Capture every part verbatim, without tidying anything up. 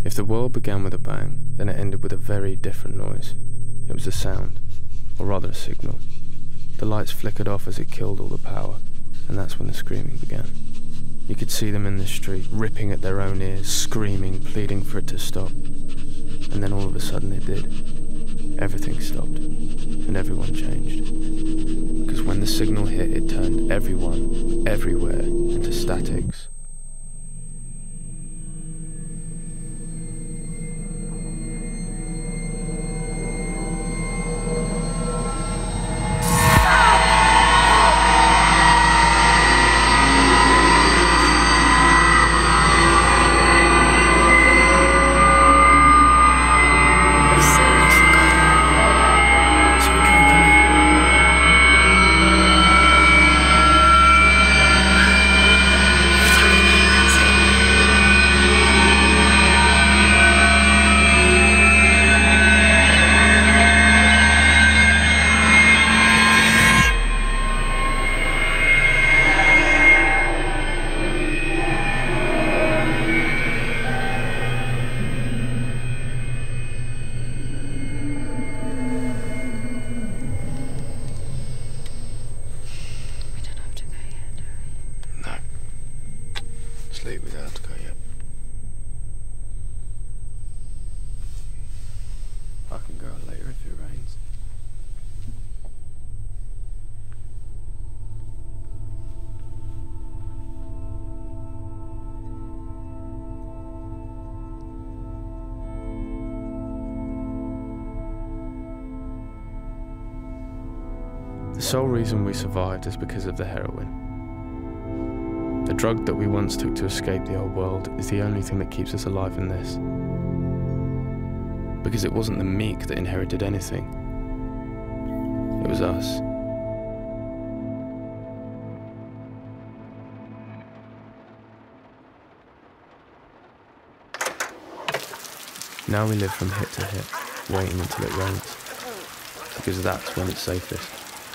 If the world began with a bang, then it ended with a very different noise. It was a sound, or rather a signal. The lights flickered off as it killed all the power, and that's when the screaming began. You could see them in the street, ripping at their own ears, screaming, pleading for it to stop. And then all of a sudden it did. Everything stopped, and everyone changed. Because when the signal hit, it turned everyone, everywhere, into statics. Sleep, we don't have to go yet. I can go later if it rains. The sole reason we survived is because of the heroin. The drug that we once took to escape the old world is the only thing that keeps us alive in this. Because it wasn't the meek that inherited anything. It was us. Now we live from hit to hit, waiting until it rains. Because that's when it's safest.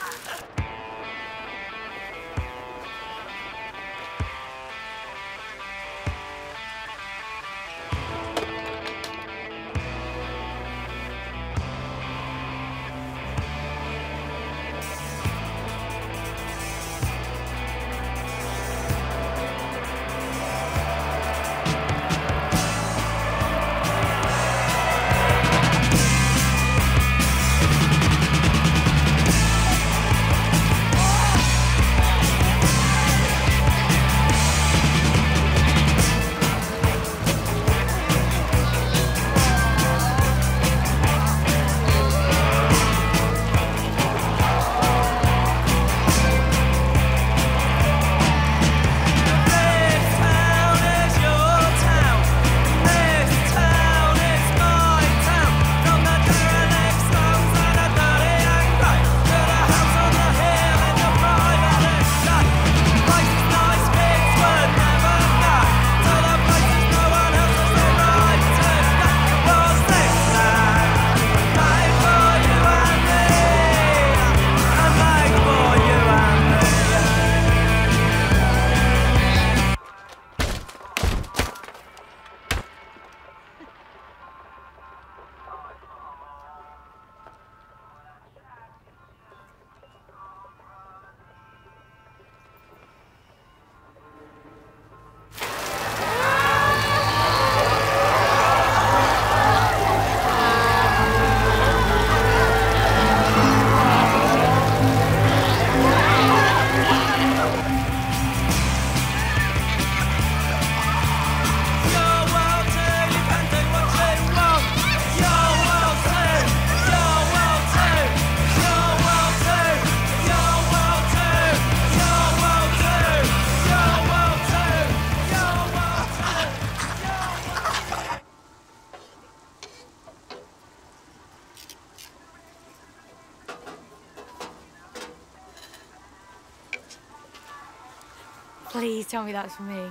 Please tell me that's for me.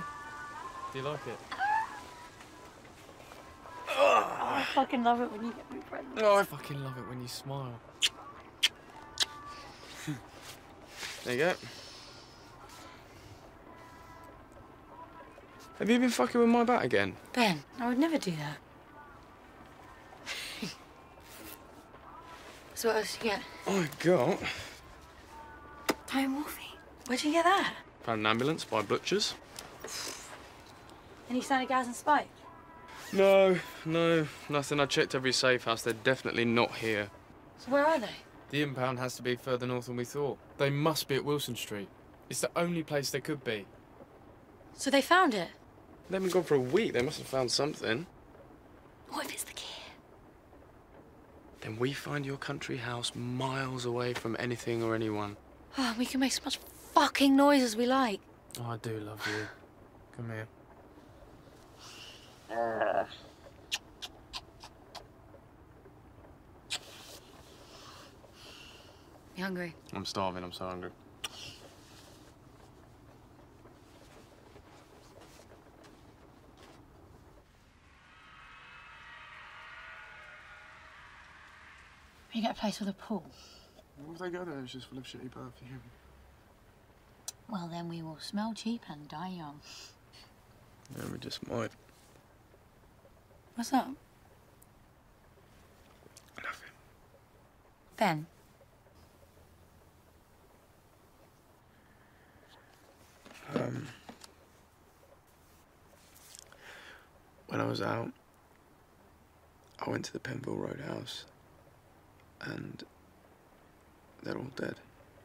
Do you like it? Oh, I fucking love it when you get me presents. Oh, I fucking love it when you smile. There you go. Have you been fucking with my bat again? Ben, I would never do that. So what else you get? I got... Diamorphine. Where'd you get that? Found an ambulance by butchers. Any sign of Gaz and Spike? No, no, nothing. I checked every safe house. They're definitely not here. So where are they? The impound has to be further north than we thought. They must be at Wilson Street. It's the only place they could be. So they found it? They've been gone for a week. They must have found something. What if it's the key? Then we find your country house miles away from anything or anyone. Oh, we can make as much fucking noise as we like. Oh, I do love you. Come here. You hungry? I'm starving. I'm so hungry. You get a place with a pool. What if they go there? It's just full of shitty perfume. Well, then we will smell cheap and die young. Yeah, we just might. What's up? Nothing. Ben? Um, when I was out, I went to the Penville Roadhouse, and they're all dead.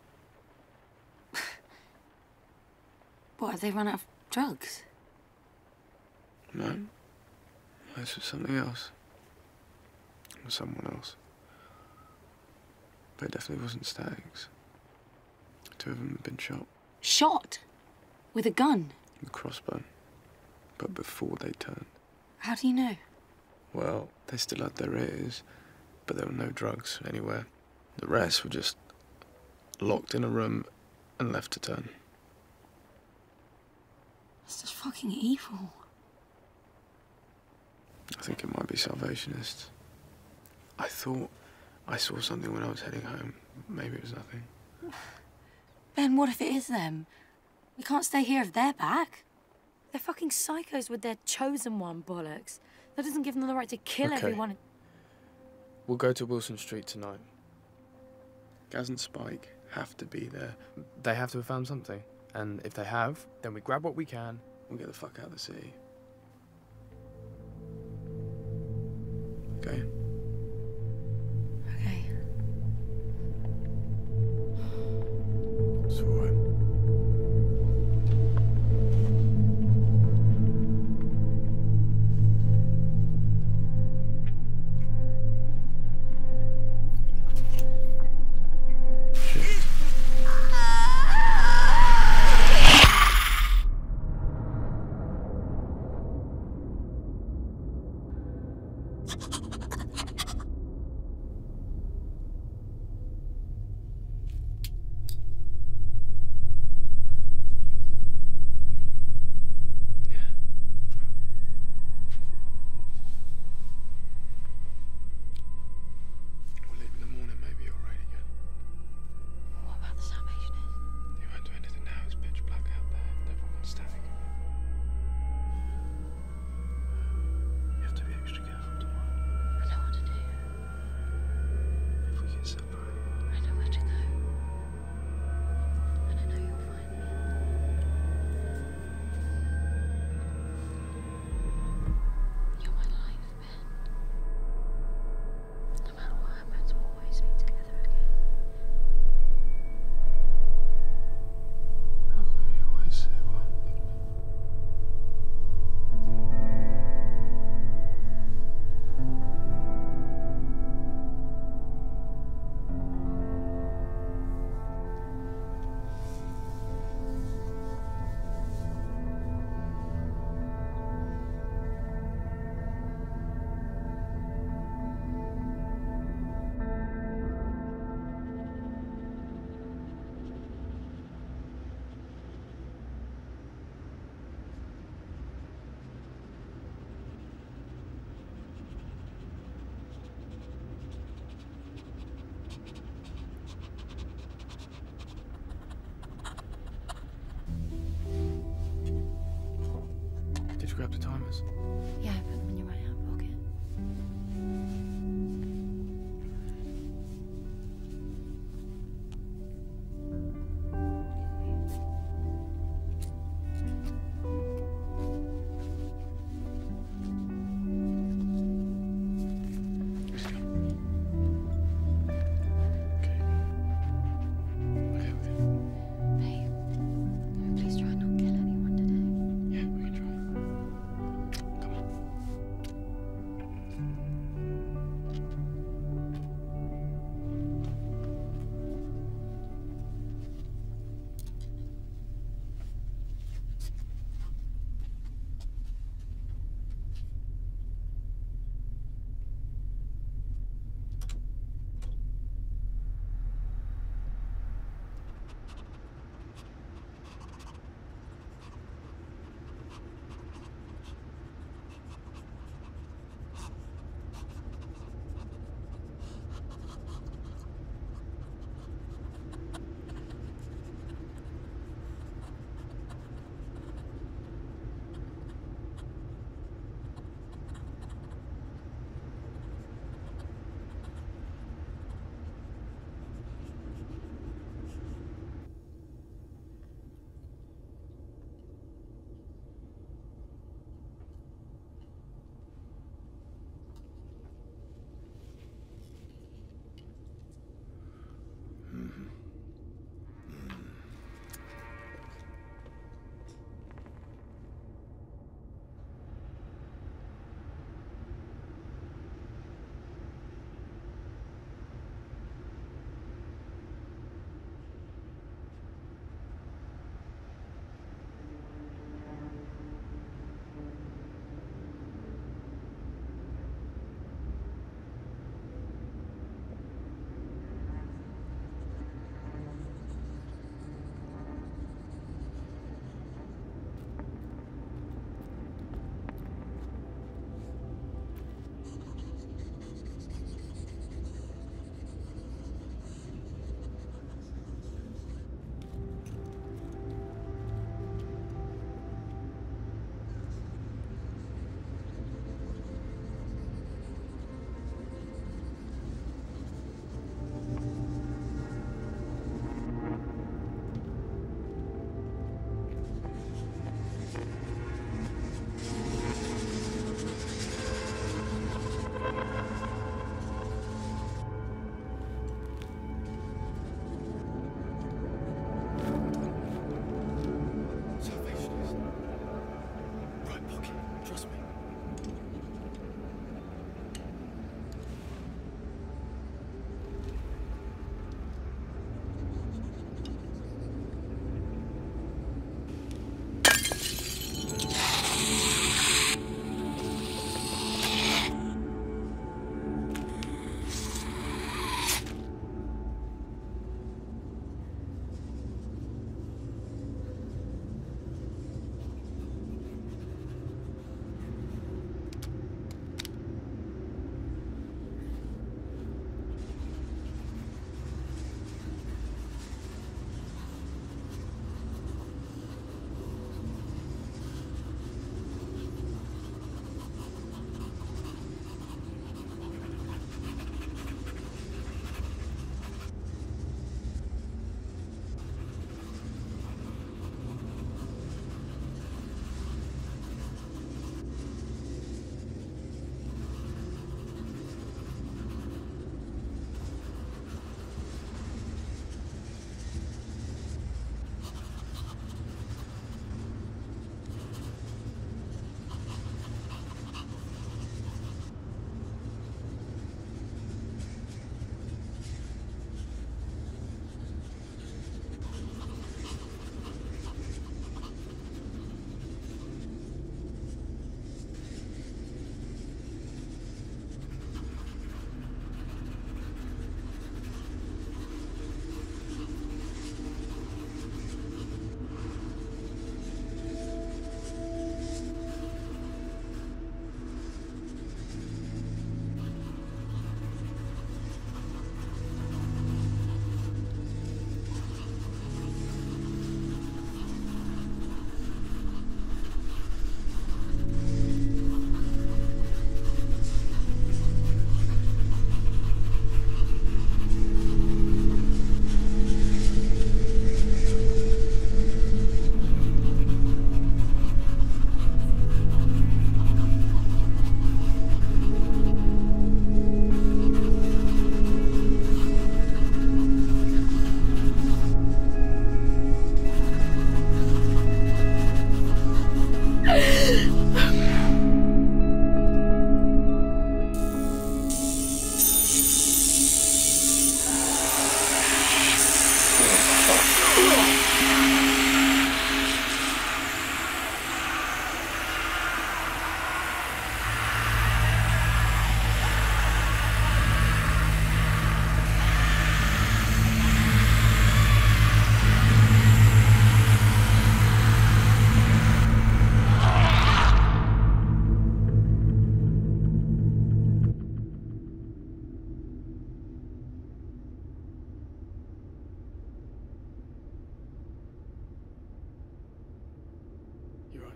What, have they run out of drugs? No. This was something else. It was someone else. But it definitely wasn't Staggs. Two of them had been shot. Shot? With a gun? With a crossbow. But before they turned. How do you know? Well, they still had their ears, but there were no drugs anywhere. The rest were just locked in a room and left to turn. It's just fucking evil. I think it might be Salvationists. I thought I saw something when I was heading home. Maybe it was nothing. Ben, what if it is them? We can't stay here if they're back. They're fucking psychos with their chosen one bollocks. That doesn't give them the right to kill Okay. everyone. We'll go to Wilson Street tonight. Gaz and Spike have to be there. They have to have found something. And if they have, then we grab what we can and get the fuck out of the city. Okay? Okay. It's all right. Grab the timers. Yeah, put them in your right hand pocket.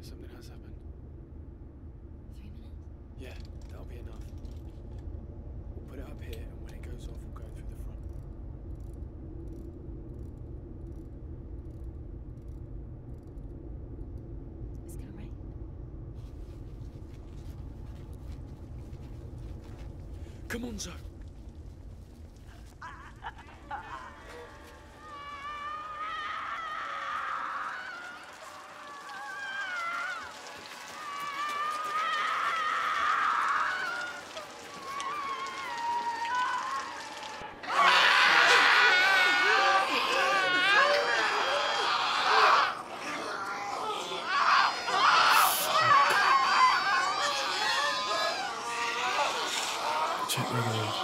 Something has happened. Three minutes? Yeah, that'll be enough. We'll put it up here, and when it goes off, we'll go through the front. It's gonna rain. Come on, Zoe. Check my nose.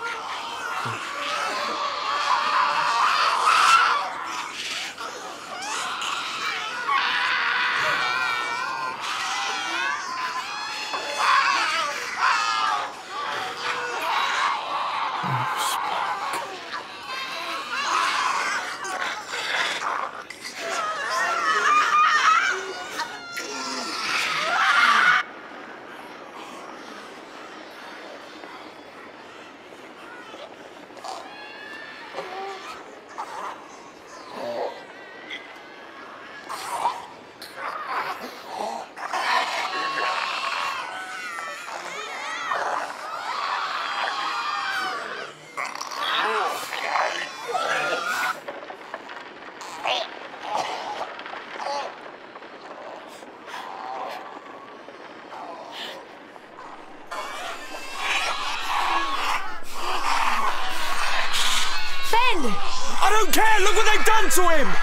I don't care! Look what they've done to him!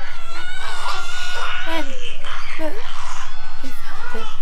Ben, look. He found it.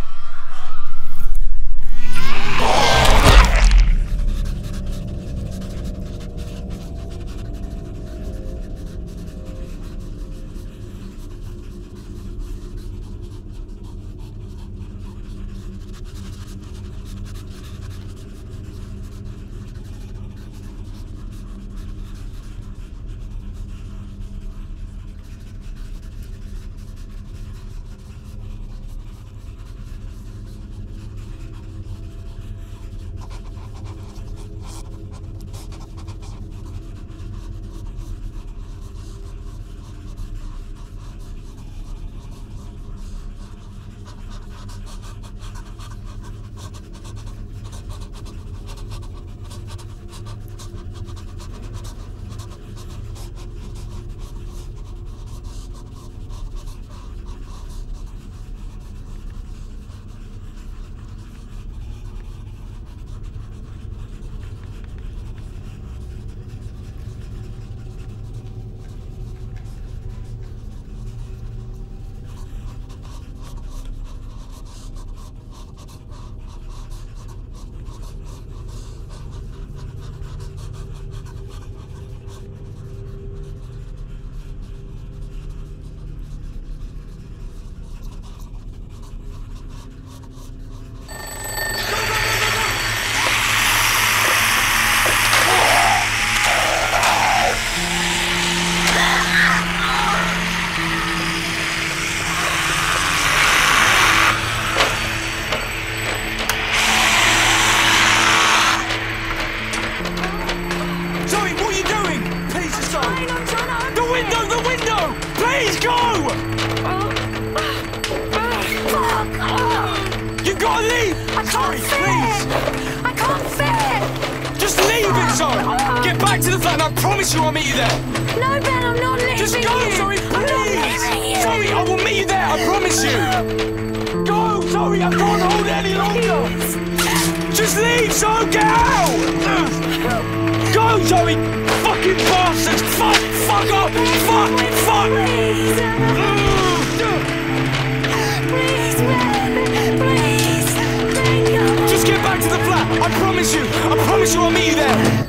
Sorry, please! I can't fit! Just leave it, Zoe! Get back to the flat and I promise you I'll meet you there! No, Ben, I'm not leaving Just go, you. Zoe, I'm not please! leaving you. Zoe, I will meet you there, I promise you! Go, Zoe, I can't hold it any longer! Just leave, Zoe, get out! Go, Zoe! Fucking bastards! Fuck! Fuck up! Fuck! Fuck! Please! Please, Ben! Please! Ben, come on. Just get back to the flat! I promise you! I promise you I'll meet you there!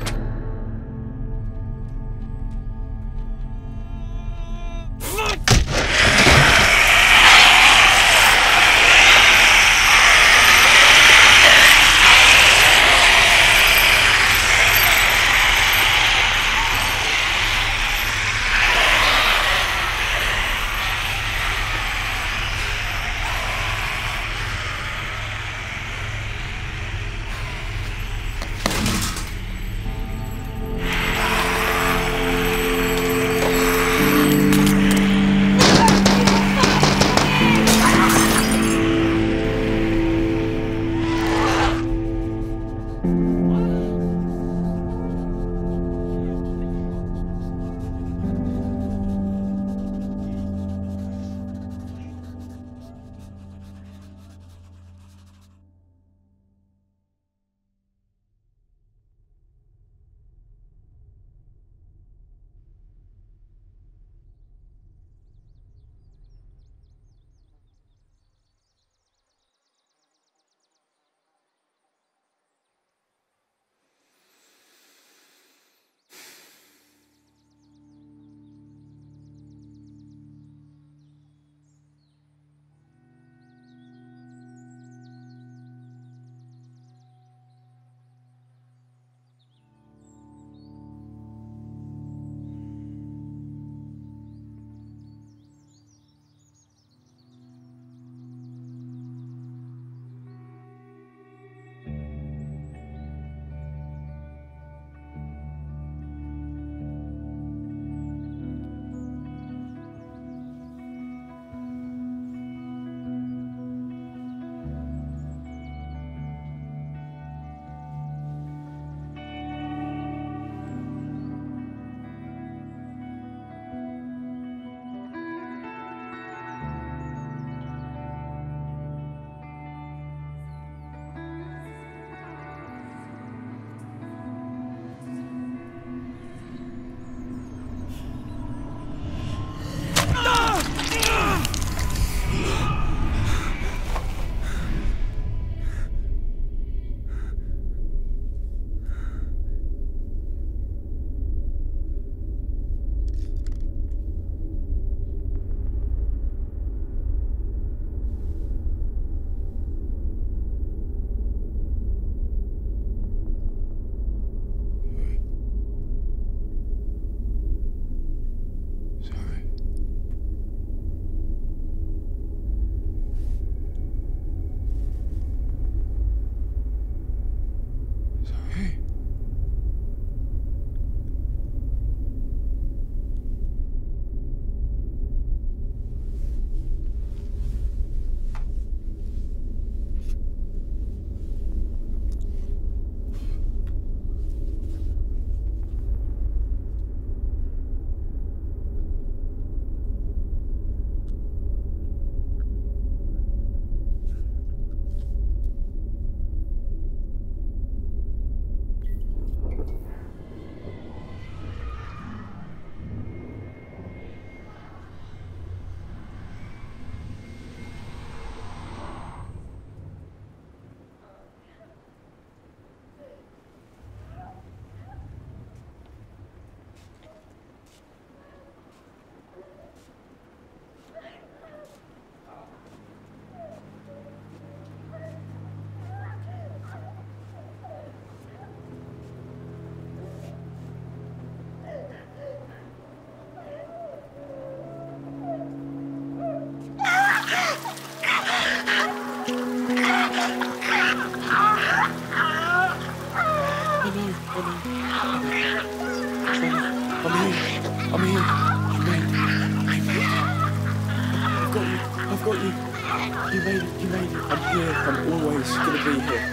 I'm here. I'm here. You made it. You made it. I've got you. I've got you. You made it. You made it. I'm here. I'm always gonna be here.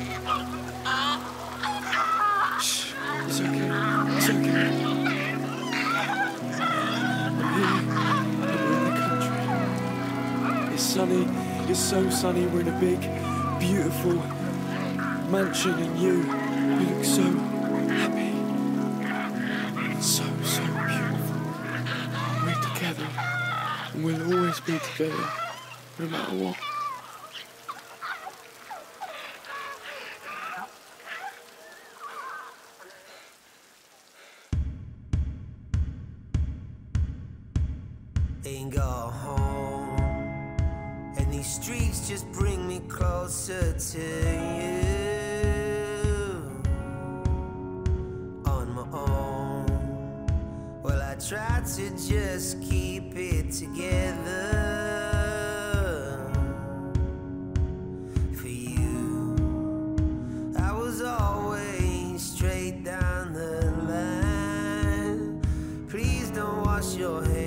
Shh. It's okay. It's okay. I'm here. We're in the country. It's sunny. It's so sunny. We're in a big, beautiful mansion, and you, you look so happy. So, so beautiful. We're together, and we'll always be together, no matter what. Ain't got home, and these streets just bring me closer to you. On my own, well, I try to just keep it together. For you, I was always straight down the line. Please don't wash your hands.